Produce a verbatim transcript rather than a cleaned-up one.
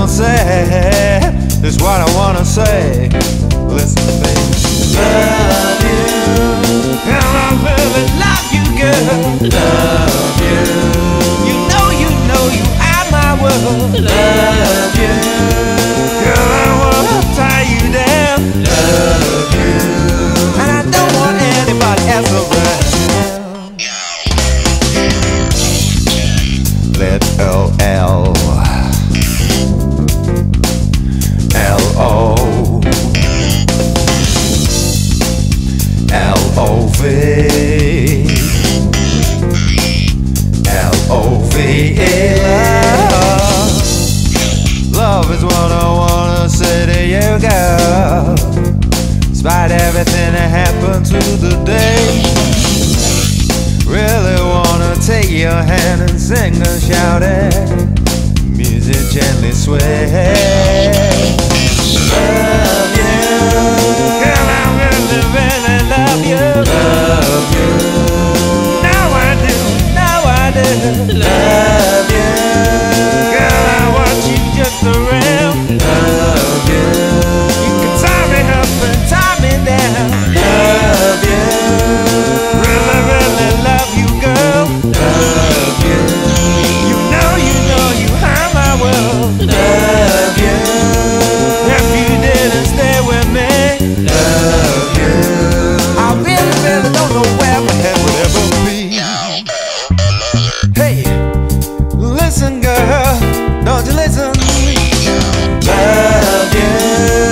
gonna say is what I wanna say. Listen, baby. Love you, and I really love you, girl. Love you. You know, you know, you are my world. Love you, girl. I wanna tie you down. Love you, and I don't want anybody else around. Let L L L O L O V L O V E love. Love is what I wanna say to you, girl. Despite everything that happened through the day, really wanna take your hand and sing and shout it. Music gently sway. Love you, girl, I really, really love you. Love you, now I do, now I do. Love you, girl, I want you just around. Love you, you can tie me up and tie me down. Love you, really, really love you, girl. Love you, you know, you know you are my world. Love you, if you didn't stay with me. Love you, I really, really don't know where my head would ever be. Hey, listen, girl, don't you listen? Love you.